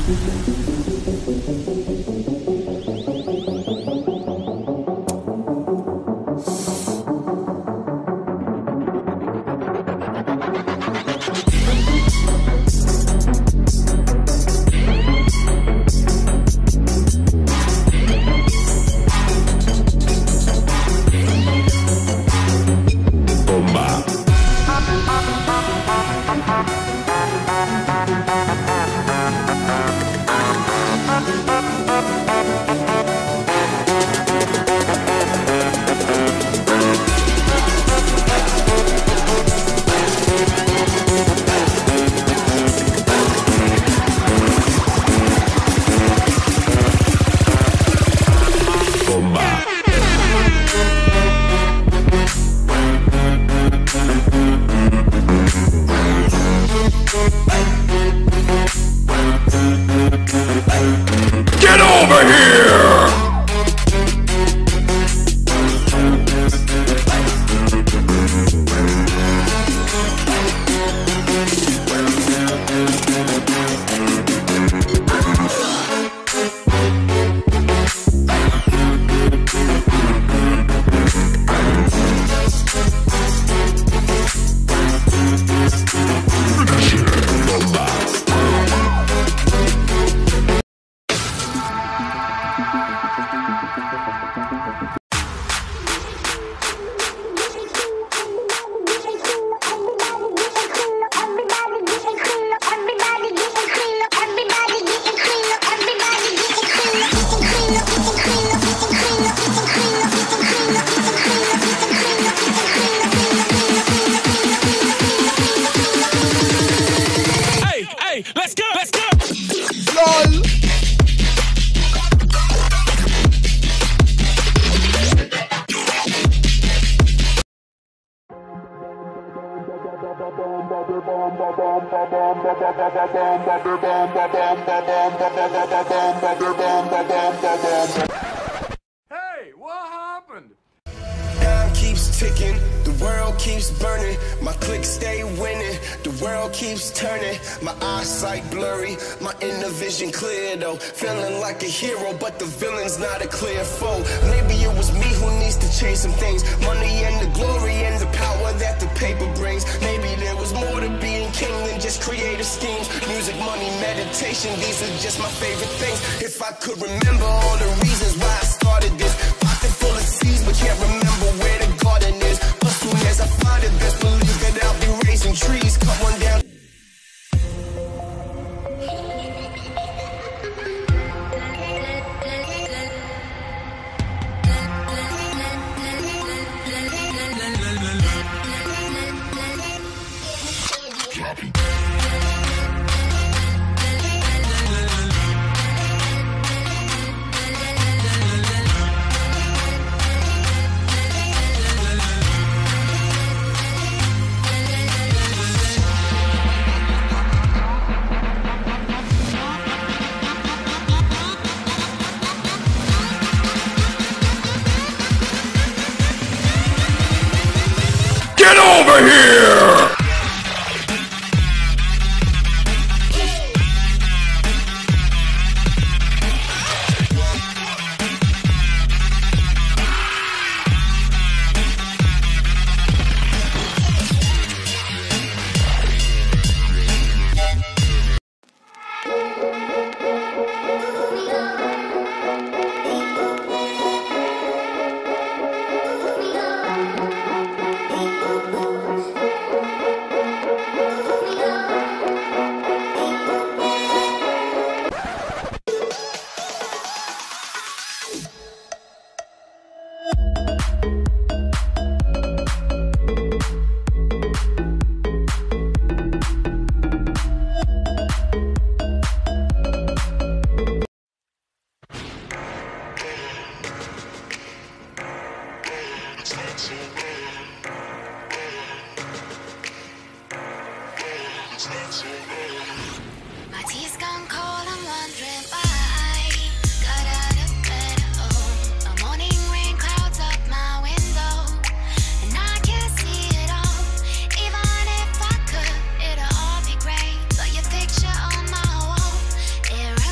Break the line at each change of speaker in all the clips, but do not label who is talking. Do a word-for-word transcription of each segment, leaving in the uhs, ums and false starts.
Hey, what happened?
Time keeps ticking, the world keeps burning, my clicks stay winning, the world keeps turning, my eyesight blurry, my inner vision clear though, feeling like a hero, but the villain's not a clear foe. Maybe it was me who needs to change some things, money and the glory and the power that the paper brings. Maybe there was more to being king than just creative schemes, music, money, meditation, these are just my favorite things. If I could remember all the reasons why I started this, pocket full of seeds but can't remember where the garden is, but soon as I find it, best believe that I'll be raising trees, cut one down.
Get over here!
My tea's gone cold, I'm wondering why. Got out of bed, oh, a morning rain clouds up my window, and I can't see it all. Even if I could, it'll all be great. But your picture on my wall, it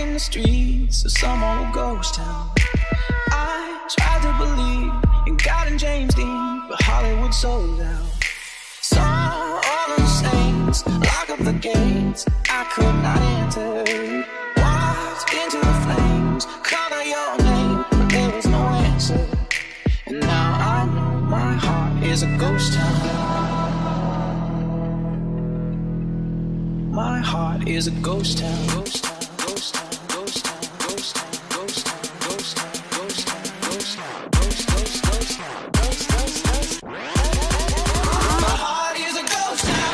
in the streets of some old ghost town. I tried to believe in God and James Dean, but Hollywood sold out. Saw all the saints lock up the gates I could not enter. Walked into the flames, called out your name, but there was no answer. And now I know my heart is a ghost town. My heart is a ghost town. Ghost town, ghost town, ghost town, ghost town, ghost town, ghost town, ghost town, ghost town, ghost, ghost, ghost town, ghost, ghost, ghost. My heart is a ghost town.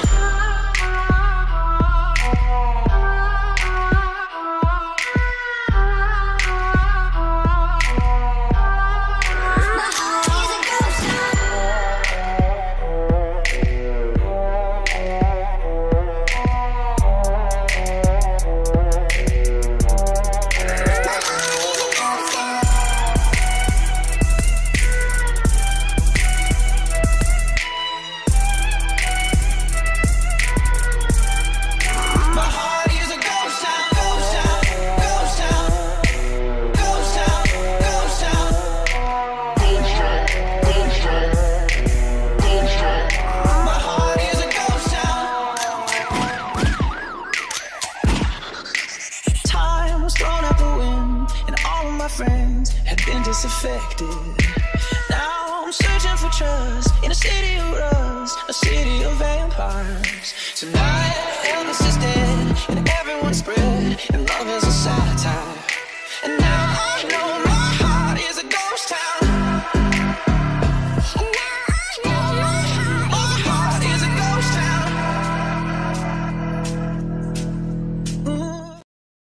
Friends had been disaffected. Now I'm searching for trust in a city of rust, a city of vampires. Tonight Elvis is dead and everyone's spread, and love is a satire. And now